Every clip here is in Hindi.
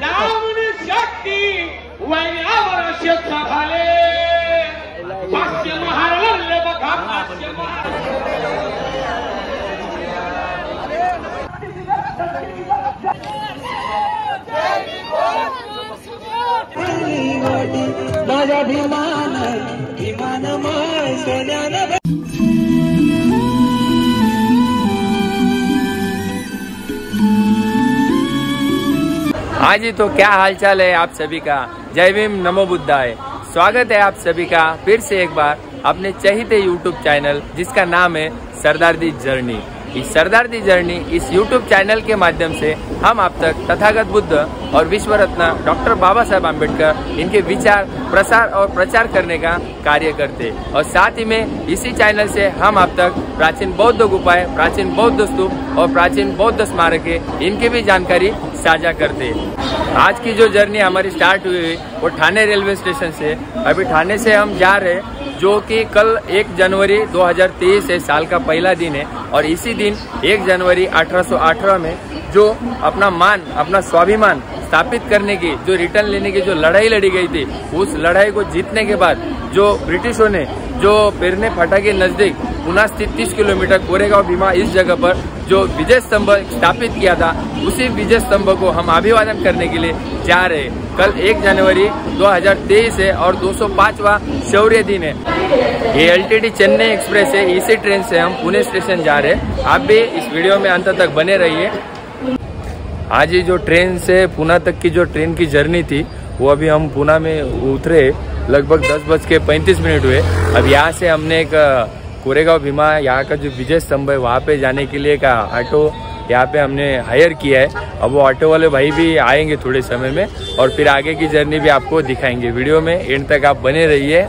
नामनी शक्ती वैयावर शेख झाले पाचशे महाराजांले बघा पाचशे माझा भीमान भीमानमय सोन्यानं हाँ जी, तो क्या हालचाल है आप सभी का। जय भीम, नमो बुद्धाय। स्वागत है आप सभी का फिर से एक बार अपने चहीते यूट्यूब चैनल जिसका नाम है सरदार दी जर्नी। इस सरदार दी जर्नी इस यूट्यूब चैनल के माध्यम से हम आप तक तथागत बुद्ध और विश्व रत्न डॉक्टर बाबा साहेब आम्बेडकर इनके विचार प्रसार और प्रचार करने का कार्य करते, और साथ ही में इसी चैनल से हम आप तक प्राचीन बौद्ध गुफाएं, प्राचीन बौद्ध स्तूप और प्राचीन बौद्ध स्मारक इनकी भी जानकारी साझा करते। आज की जो जर्नी हमारी स्टार्ट हुई वो ठाणे रेलवे स्टेशन से। अभी ठाणे से हम जा रहे हैं, जो कि कल 1 जनवरी 2023 है, साल का पहला दिन है। और इसी दिन 1 जनवरी 1818 में जो अपना मान, अपना स्वाभिमान स्थापित करने की, जो रिटर्न लेने की जो लड़ाई लड़ी गई थी, उस लड़ाई को जीतने के बाद जो ब्रिटिशों ने जो पेरने फाटा के नजदीक पुणे स्थित 30 किलोमीटर कोरेगांव भीमा इस जगह पर जो विजय स्तंभ स्थापित किया था, उसी विजय स्तंभ को हम अभिवादन करने के लिए जा रहे हैं। कल 1 जनवरी 2023 है और 205वां शौर्य दिन है। ये LTT चेन्नई एक्सप्रेस है, इसी ट्रेन से हम पुणे स्टेशन जा रहे हैं। आप भी इस वीडियो में अंत तक बने रहिए। आज ही जो ट्रेन से पुणे तक की जो ट्रेन की जर्नी थी, वो अभी हम पुणे में उतरे, लगभग 10:35 हुए। अब यहाँ से हमने एक कोरेगांव भीमा यहाँ का जो विजय स्तंभ है वहाँ पे जाने के लिए का ऑटो यहाँ पे हमने हायर किया है। अब वो ऑटो वाले भाई भी आएंगे थोड़े समय में, और फिर आगे की जर्नी भी आपको दिखाएंगे। वीडियो में एंड तक आप बने रहिए।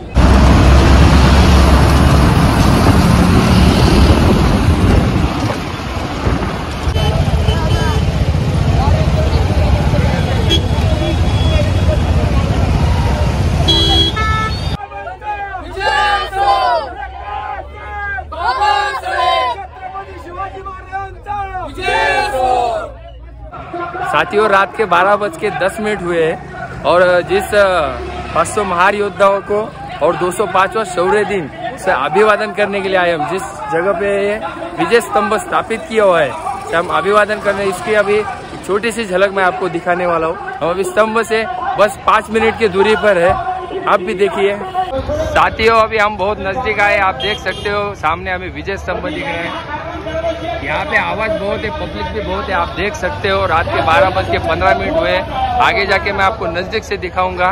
साथियों, रात के 12:10 हुए हैं और जिस 500 महार योद्धाओं को और 205वां शौर्य दिन से अभिवादन करने के लिए आए हम, जिस जगह पे ये विजय स्तंभ स्थापित किया हुआ है, हम अभिवादन करने, इसकी अभी छोटी सी झलक मैं आपको दिखाने वाला हूँ। हम अभी स्तंभ से बस 5 मिनट की दूरी पर है, आप भी देखिए। साथियों, अभी हम बहुत नजदीक आए, आप देख सकते हो सामने हमें विजय स्तंभ दिख रहे हैं। यहाँ पे आवाज बहुत है, पब्लिक भी बहुत है, आप देख सकते हो। रात के 12:15 हुए। आगे जाके मैं आपको नजदीक से दिखाऊंगा।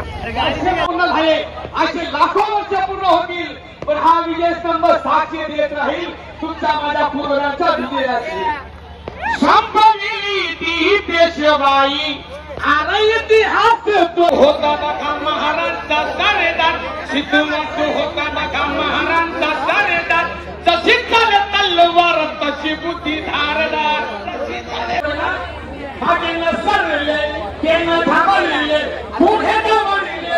असे लाखो वर्ष पूर्ण होतील, पण हा विजय स्तंभ साक्षी देत राहील तुमच्या माझ्या पूर्वजांच्या विजयाची। संपविली ती पेशवाई, अरे इतिहास तो होता बघा महाराजचा दरेदार, सिद्धूराज होता बघा महाराजचा दरेदार, जशी चाले तलवार तशी बुद्धी धारदार, भागेन सरले केन थांबले पुढे दवडले।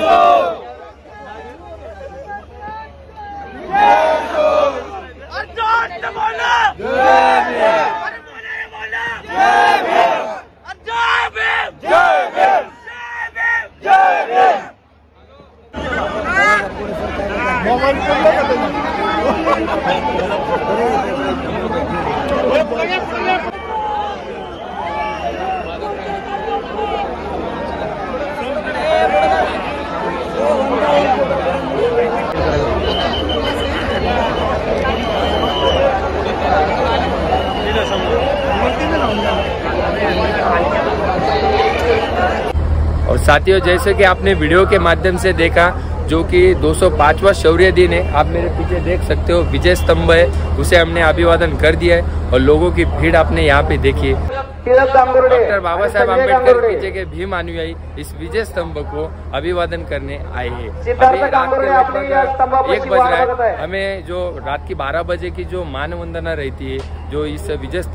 और साथियों, जैसे कि आपने वीडियो के माध्यम से देखा, जो कि 205वां शौर्य दिन है, आप मेरे पीछे देख सकते हो विजय स्तंभ है, उसे हमने अभिवादन कर दिया है। और लोगों की भीड़ आपने यहाँ पे देखी है। डॉक्टर बाबा साहेब आम्बेडकर की जगह भीम अनुयायी इस विजय स्तंभ को अभिवादन करने आए हैं। अभी रात के 1 बज रहा है। हमें जो रात की 12 बजे की जो मानवंदना रहती है, जो इस विजय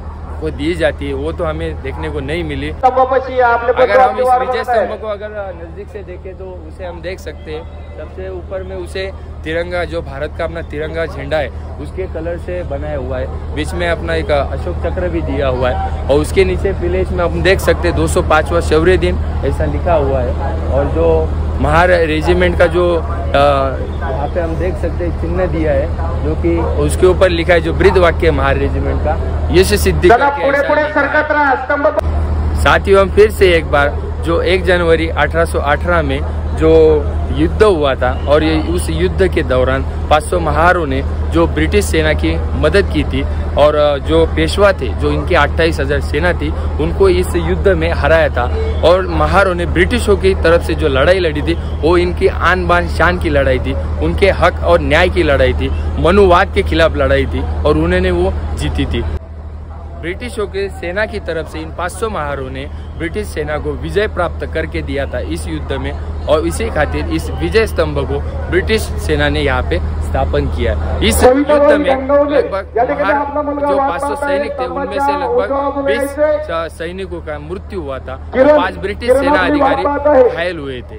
वो दी जाती है वो तो हमें देखने को नहीं मिली। स्तंभापाशी आपले अगर हम इस विजय बनत आहे. स्तंभ को अगर नजदीक से देखें तो उसे हम देख सकते हैं। सबसे ऊपर में उसे तिरंगा, जो भारत का अपना तिरंगा झंडा है उसके कलर से बनाया हुआ है। बीच में अपना एक अशोक चक्र भी दिया हुआ है और उसके नीचे पीले इसमें हम देख सकते हैं 205वां शौर्य दिन ऐसा लिखा हुआ है। और जो महार रेजिमेंट का जो यहाँ पे हम देख सकते हैं चिन्ह दिया है जो कि उसके ऊपर लिखा है जो ब्रीद वाक्य महार रेजिमेंट का यश सिद्धि करके ऐसा लिखा है। साथियों हम फिर से एक बार जो 1 जनवरी 1818 में जो युद्ध हुआ था और ये उस युद्ध के दौरान 500 महारों ने जो ब्रिटिश सेना की मदद की थी और जो पेशवा थे जो इनकी 28,000 सेना थी उनको इस युद्ध में हराया था। और महारों ने ब्रिटिशों की तरफ से जो लड़ाई लड़ी थी वो इनकी आन बान शान की लड़ाई थी, उनके हक और न्याय की लड़ाई थी, मनुवाद के खिलाफ लड़ाई थी और उन्होंने वो जीती थी। ब्रिटिशों के सेना की तरफ से इन 500 महारों ने ब्रिटिश सेना को विजय प्राप्त करके दिया था इस युद्ध में और इसी खातिर इस विजय स्तंभ को ब्रिटिश सेना ने यहाँ पे स्थापन किया। इस युद्ध में लगभग जो 500 सैनिक थे उनमें से लगभग 20 सैनिकों का मृत्यु हुआ था, 5 ब्रिटिश सेना अधिकारी घायल हुए थे।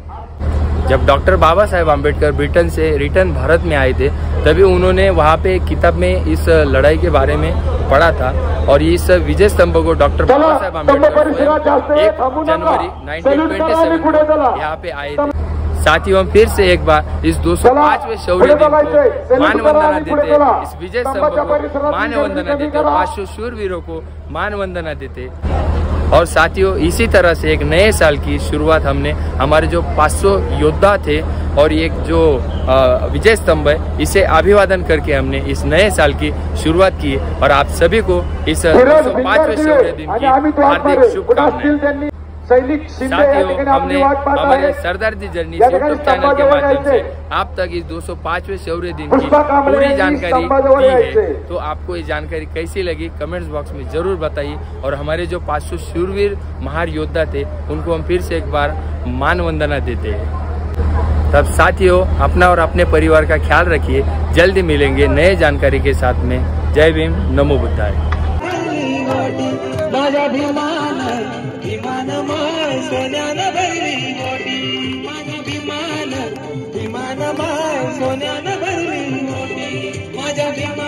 जब डॉक्टर बाबा साहेब आम्बेडकर ब्रिटेन से रिटर्न भारत में आए थे तभी उन्होंने वहाँ पे एक किताब में इस लड़ाई के बारे में पढ़ा था और इस विजय स्तंभ को डॉक्टर बाबा साहेब आम्बेडकर 1 जनवरी 1927 को यहाँ पे आए थे। साथियों हम फिर से एक बार इस 205वें शौर्य दिन को मानवंदना देते, इस विजय स्तंभ को मानवंदना देते, 500 शूरवीरों को मानवंदना देते। और साथियों इसी तरह से एक नए साल की शुरुआत हमने हमारे जो 500 योद्धा थे और एक जो विजय स्तंभ है इसे अभिवादन करके हमने इस नए साल की शुरुआत की और आप सभी को इस 205वें शौर्य दिन की हार्दिक शुभकामनाएं। साथियों हमने हमारे Sardar ji journey YouTube channel के माध्यम से आप तक इस 205वें शौर्य दिन की पूरी जानकारी दी है। तो आपको ये जानकारी कैसी लगी कमेंट्स बॉक्स में जरूर बताइए और हमारे जो 500 शूरवीर महार योद्धा थे उनको हम फिर से एक बार मान वंदना देते हैं। तब साथियों अपना और अपने परिवार का ख्याल रखिए। जल्दी मिलेंगे नए जानकारी के साथ में। जय भीम, नमो बुद्धाय। माझा विमानमय सोन्यानं भरली मोठी, माझा विमानमय सोन्यानं भरली मोठी, माझा